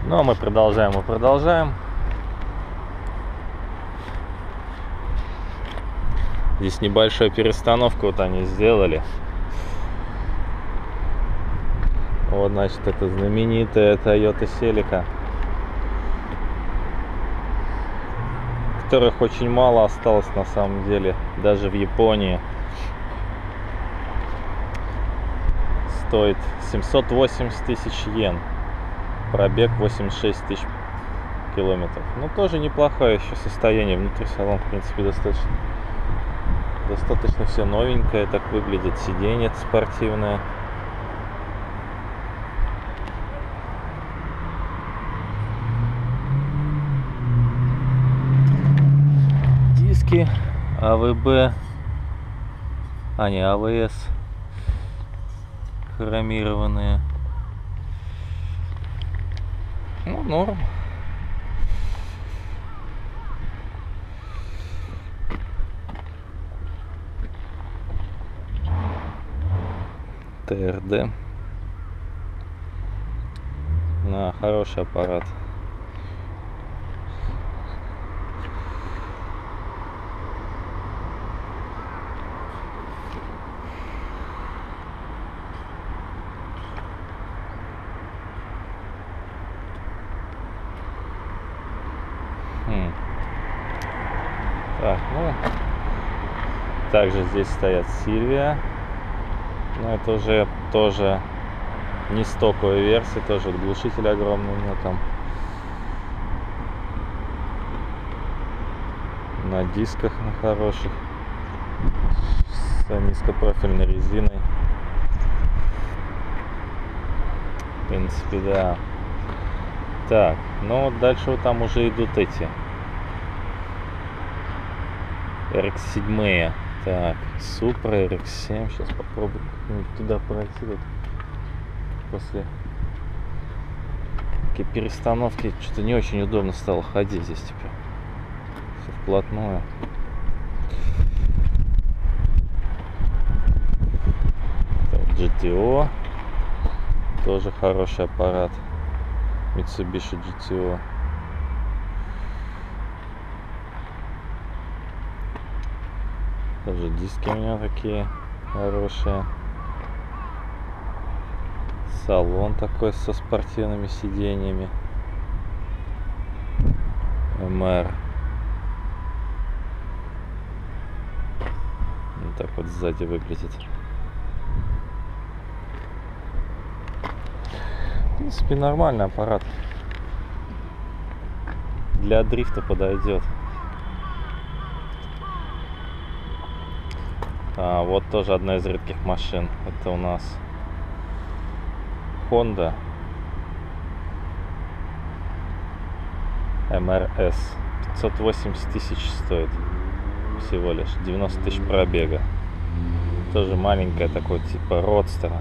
Ну а мы продолжаем и продолжаем. Здесь небольшую перестановку вот они сделали. Вот, значит, это знаменитая Toyota Celica, которых очень мало осталось на самом деле, даже в Японии. Стоит 780 тысяч йен, пробег 86 тысяч километров. Ну, тоже неплохое еще состояние. Внутри салон, в принципе, достаточно все новенькое, так выглядит. Сиденье спортивное. Диски АВБ, не АВС, хромированные. Ну, норм. ТРД. Хороший аппарат. Так, ну, также здесь стоят Silvia, но это уже тоже не стоковая версия, тоже глушитель огромный у него там. На дисках, на хороших, с низкопрофильной резиной. В принципе, да. Так, ну вот дальше вот там уже идут эти RX-7. Так, Supra, RX-7. Сейчас попробую туда пройти. Вот. После такой перестановки что-то не очень удобно стало ходить здесь теперь. Все вплотную. Так, GTO. Тоже хороший аппарат. Mitsubishi GTO. Тоже диски у меня такие хорошие. Салон такой со спортивными сиденьями. МР. Вот так вот сзади выглядит. В принципе, нормальный аппарат. Для дрифта подойдет. Вот тоже одна из редких машин. Это у нас Honda MRS. 580 тысяч стоит всего лишь. 90 тысяч пробега. Тоже маленькая, такой типа родстера.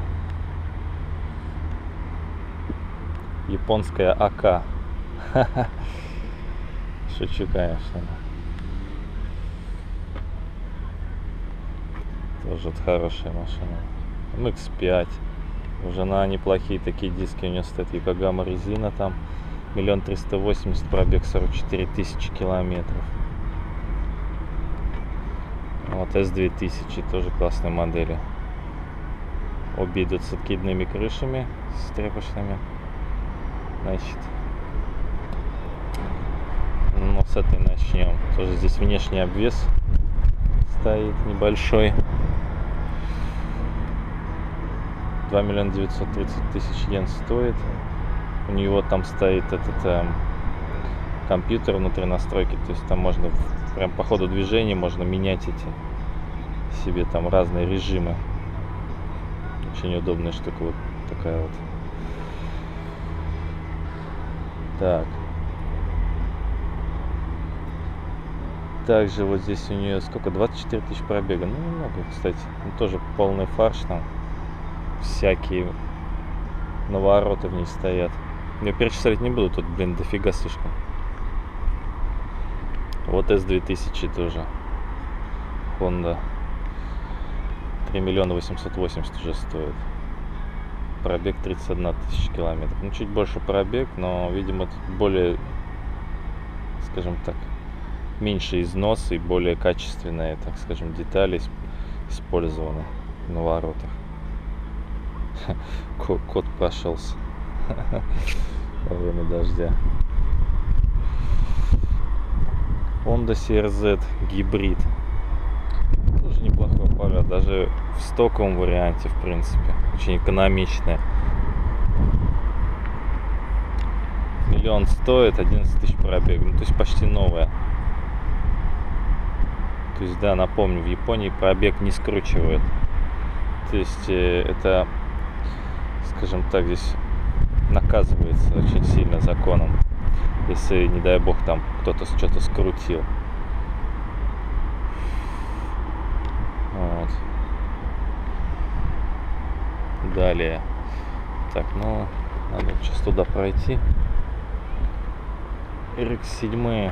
Японская АК. Шучу, конечно. Тоже вот хорошая машина. MX-5. Уже на неплохие такие диски у нее стоит. Yokohama резина там. 1 380 000, пробег 44 тысячи километров. Вот S2000 тоже классные модели. Обе идут с откидными крышами, с тряпочными. Значит, ну, с этой начнем. Тоже здесь внешний обвес стоит небольшой. 2 930 000 йен стоит. У него там стоит этот компьютер внутри настройки. То есть там можно прям по ходу движения можно менять себе там разные режимы. Очень удобная штука вот такая вот. Так. Также вот здесь у нее сколько? 24 тысячи пробега. Ну, немного, кстати. Ну, тоже полный фарш там. Всякие навороты в ней стоят. Я перечислять не буду, тут, блин, дофига слишком. Вот S2000 тоже. Honda. 3 880 000 уже стоит. пробег 31 тысяча километров. Ну, чуть больше пробег, но, видимо, тут более, скажем так, меньше износ и более качественные, так скажем, детали использованы на воротах. Кот прошелся во время дождя. Honda CR-Z гибрид. Тоже неплохой аппарат, даже в стоковом варианте, в принципе. Очень экономичная. Миллион стоит, 11 тысяч пробег. Ну, то есть почти новая. То есть, да, напомню, в Японии пробег не скручивают. То есть это, скажем так, здесь наказывается очень сильно законом, если, не дай бог, там кто-то что-то скрутил. Вот. Далее. Так, ну, надо сейчас туда пройти. RX-7.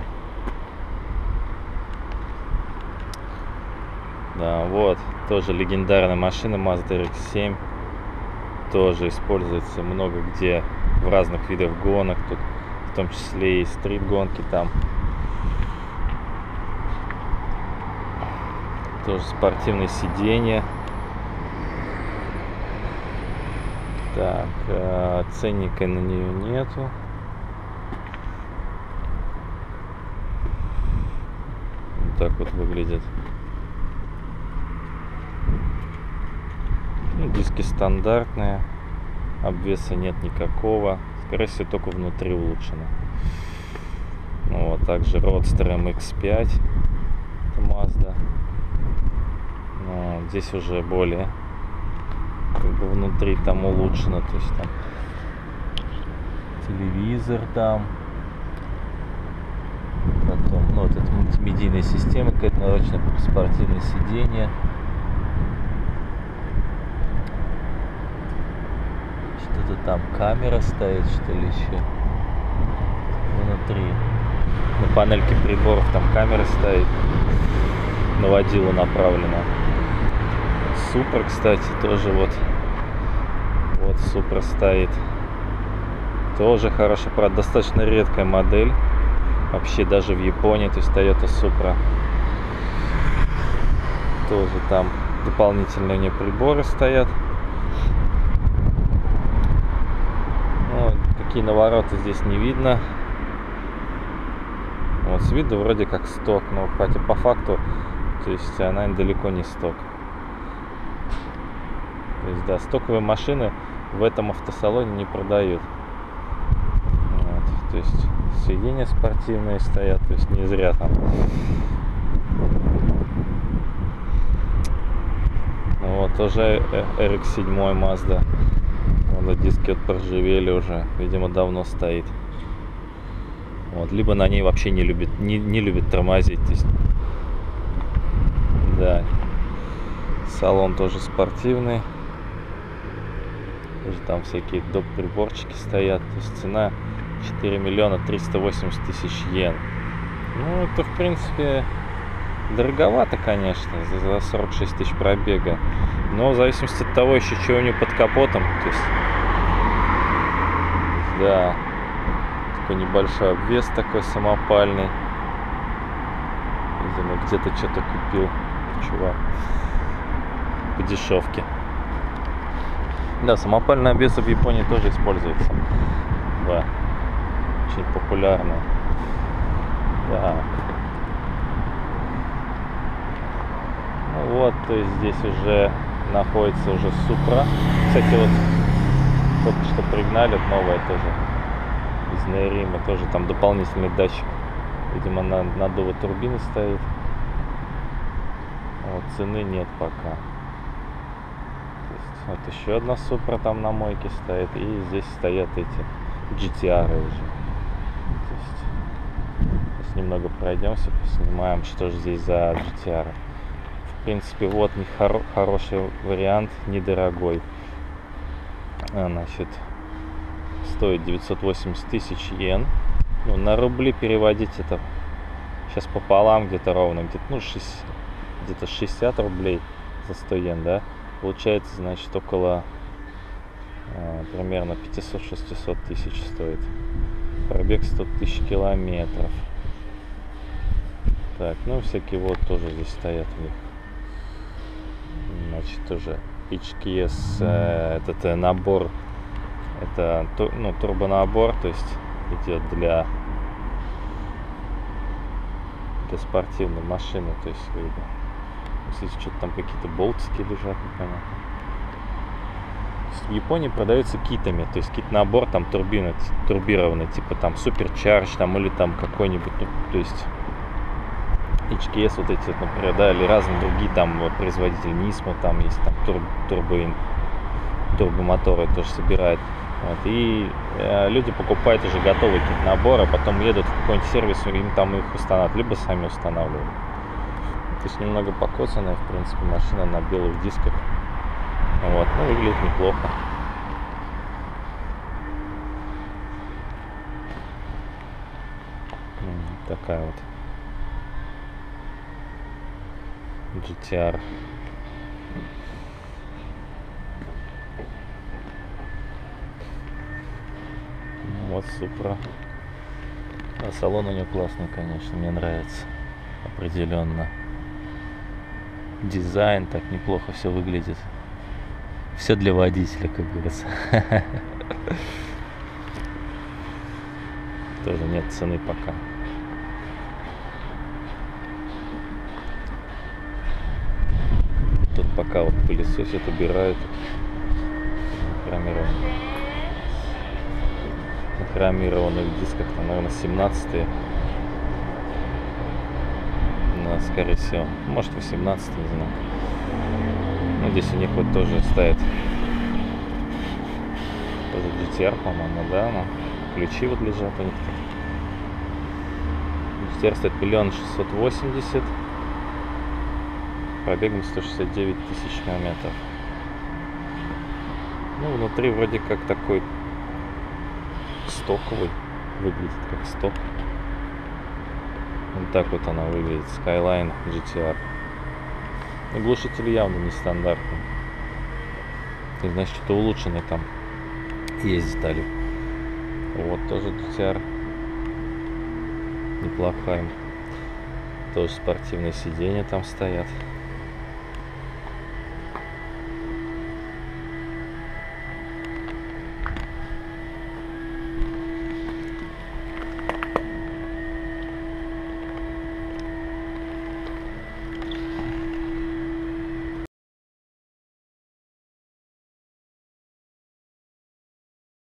Да, вот, тоже легендарная машина Mazda RX-7. Тоже используется много где в разных видах гонок. Тут в том числе и стрит-гонки там. Тоже спортивные сиденья. Так, ценника на нее нету. Вот так вот выглядит. Ну, диски стандартные. Обвеса нет никакого. Скорее всего, только внутри улучшено. Ну, вот, также Roadster MX-5. Это Mazda. Ну, здесь уже более как бы внутри там улучшено. То есть там телевизор там. Потом, ну, вот это мультимедийная система, какая-то нарочная спортивное сиденье. Что-то там камера стоит, что ли, еще внутри. На панельке приборов там камера стоит, на водилу направлена. Супра, кстати, тоже вот Супра стоит. Тоже хорошая, правда, достаточно редкая модель. Вообще даже в Японии, то есть Toyota Supra. Тоже там дополнительные у нее приборы стоят. Ну, какие навороты здесь не видно. Вот с виду вроде как сток, но хотя по факту, то есть она далеко не сток. То есть, да, стоковые машины в этом автосалоне не продают. Вот, то есть сиденья спортивные стоят, то есть не зря там. Вот тоже RX-7 Mazda. Вот, диски вот проржавели уже, видимо, давно стоит. Вот, либо на ней вообще не любит тормозить. То есть, да. Салон тоже спортивный. Тоже там всякие доп. Приборчики стоят. То есть цена 4 миллиона 380 тысяч йен. Ну, это, в принципе, дороговато, конечно, за 46 тысяч пробега. Но в зависимости от того, еще что у нее под капотом. То есть, да, такой небольшой обвес такой самопальный. Видимо, где-то что-то купил чувак по дешевке. Да, самопальный обвес в Японии тоже используется. Да, очень популярный. Да. Ну вот, то есть здесь уже находится уже Supra. Кстати, вот только что пригнали, новая тоже из Нейрима, тоже там дополнительный датчик, видимо, на наддува турбины стоит. Вот, цены нет пока. То есть, вот еще одна Supra там на мойке стоит, и здесь стоят эти GTR уже. То есть, сейчас немного пройдемся, поснимаем, что же здесь за GTR. В принципе, вот хороший вариант, недорогой. Значит, стоит 980 тысяч йен. Ну, на рубли переводить это сейчас пополам где-то ровно, где-то 60 рублей за 100 йен, да? Получается, значит, около Примерно 500-600 тысяч стоит. Пробег 100 тысяч километров. Так, ну всякие вот тоже здесь стоят у них. Значит, тоже HKS, этот набор, это турбонабор, то есть идет для спортивной машины, то есть здесь что-то там какие-то болтики лежат, непонятно. В Японии продаются китами, то есть кит-набор там турбированный, типа там Supercharge там или там какой-нибудь, ну, то есть HKS вот эти, например, да, или разные другие там производители, Nismo там есть, там турбомоторы тоже собирают. Вот, и люди покупают уже готовый кит-набор, а потом едут в какой-нибудь сервис, им там их устанавливают, либо сами устанавливают. То есть немного покоцанная, в принципе, машина на белых дисках. Вот, ну, выглядит неплохо. Такая вот GTR. Вот Supra. А салон у нее классный, конечно, мне нравится. Определенно. Дизайн так неплохо все выглядит. Все для водителя, как говорится. Тоже нет цены пока. Тут пока вот пылесосят, убирают. На хромированных дисках, там, наверное, 17-е. Ну, скорее всего. Может, 18, не знаю. Ну, здесь у них вот тоже стоит. Тоже GTR, по-моему, да, но ключи вот лежат у них тут. GTR стоит 1 680 000. Пробегом 169 тысяч километров. Ну, внутри вроде как такой стоковый. Выглядит как сток. Вот так вот она выглядит. Skyline GTR. Но глушитель явно нестандартный. То есть, значит, что-то улучшенное там есть детали. Вот тоже GTR. Неплохая. Тоже спортивные сиденья там стоят.